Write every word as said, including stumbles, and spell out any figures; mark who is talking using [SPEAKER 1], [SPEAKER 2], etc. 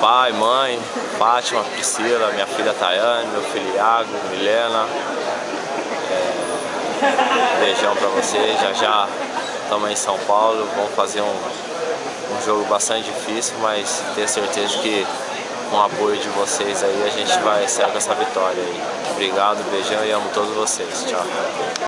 [SPEAKER 1] pai, mãe, Fátima, Priscila, minha filha Tayane, meu filho Iago, Milena. É, beijão pra vocês, já já estamos em São Paulo, vamos fazer um, um jogo bastante difícil, mas tenho certeza que com o apoio de vocês aí a gente vai sair com essa vitória aí. Obrigado, beijão e amo todos vocês. Tchau.